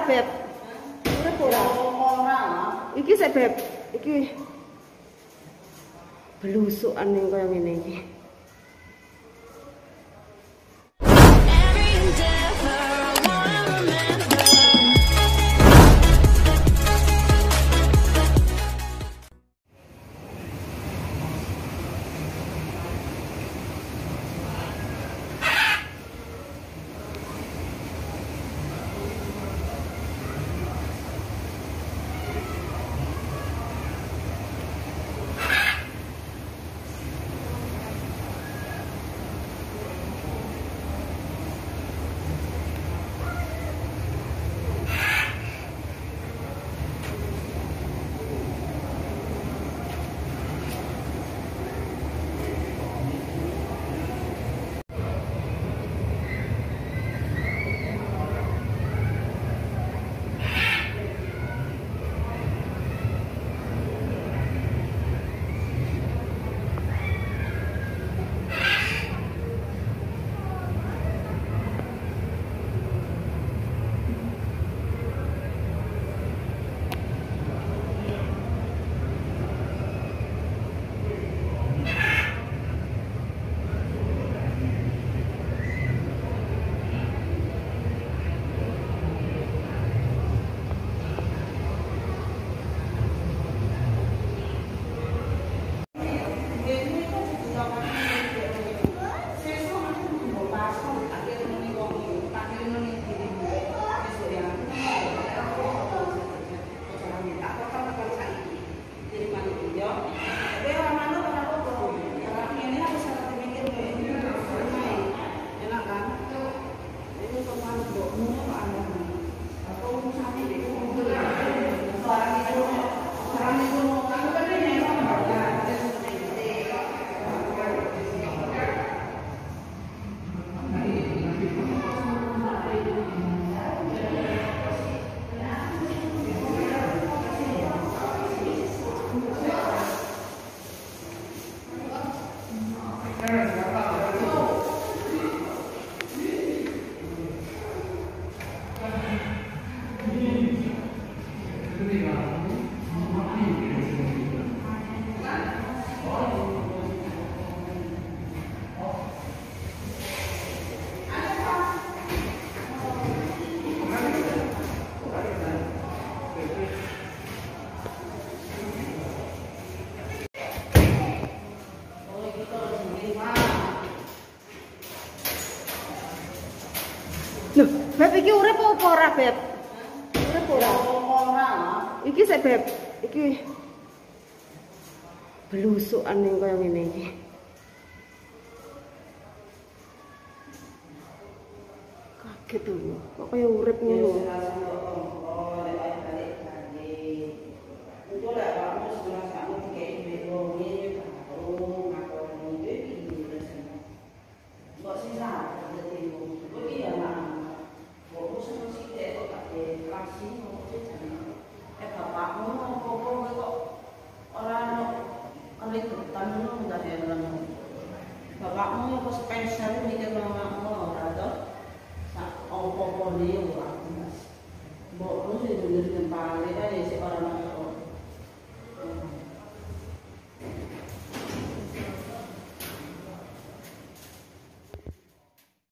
Beb? Urip ora? Iki sik, Beb. Iki belusukan ning koyo ngene iki. Loh, Beb iki urip apa ora, Beb? Urip ora? Iki sik, Beb. Iki belusukan ning koyo ngene iki. Kaget lho, kok kaya urip ngono. Bapakmu apa spesial mikir mamamu ora to? Sak opo-opo dia ora. Mbokmu sing dengerin pale kae sik ora